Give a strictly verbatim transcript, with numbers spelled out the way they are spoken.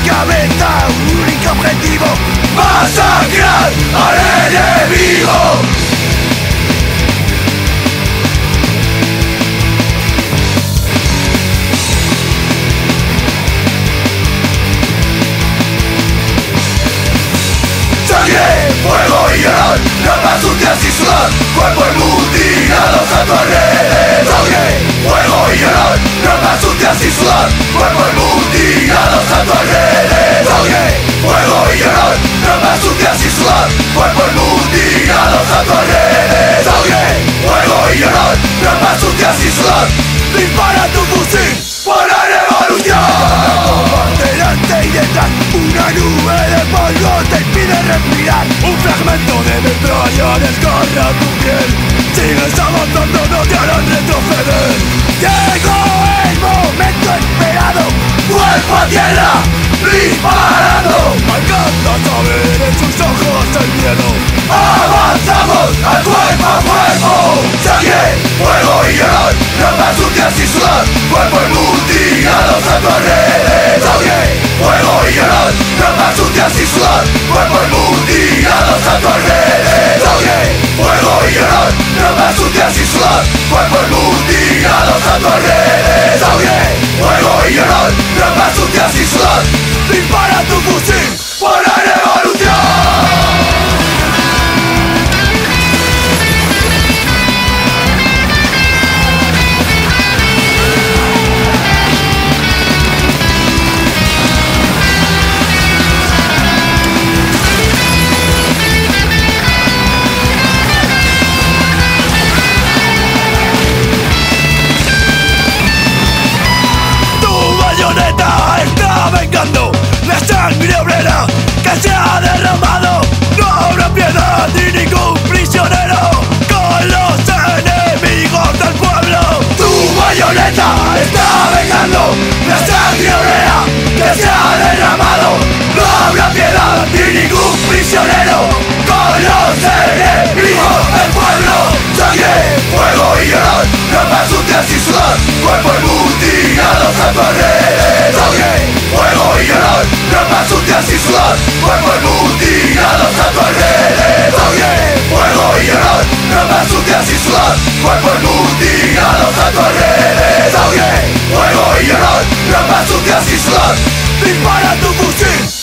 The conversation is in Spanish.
cabeza, único objetivo: masacrar al enemigo. Fuego y llorón, ropas sucias y sudor, cuerpos mutilados a tu alrededor. Fuego y llorón, ropas sucias y sudor, cuerpos mutilados a tu alrededor. Fuego y llorón, ropas sucias y sudor, cuerpos mutilados a tu alrededor. Fuego y llorón, ropas sucias y sudor, dispara tu fusil por la revolución. Delante y detrás, una nube de polvo te impide respirar. Un fragmento de metralla desgarra tu piel. Sigues avanzando, no te harán retroceder. Llegó el momento esperado, cuerpo a tierra, disparando. Alcanzas a ver en sus ojos el miedo. Avanzamos al cuerpo a cuerpo. Sangre, fuego y llorón, ropas sucias y sudor, cuerpos mutilados a tu alrededor. Fuego y llorón, ropas sucias y sudor, cuerpos mutilados a tu alrededor. Fuego y llorón, ropas sucias y sudor, cuerpos mutilados a tu alrededor. Fuego y llorón, ropas sucias y sudor, dispara tu fusil por la revolución. Está vengando la sangre obrera que se ha derramado. No habrá piedad ni ningún prisionero con los enemigos del pueblo. Tu bayoneta está vengando la sangre obrera que se ha derramado. No habrá piedad ni ningún prisionero con los enemigos del pueblo. Sangre, fuego y llorón, ropas sucias y sudor, cuerpos mutilados a tu alrededor. Fuego y llorón, ropas sucias y sudor, cuerpos mutilados a tu alrededor. Fuego y llorón, ropas sucias y sudor, cuerpos mutilados a tu alrededor. Fuego y llorón, ropas sucias y sudor, dispara tu fusil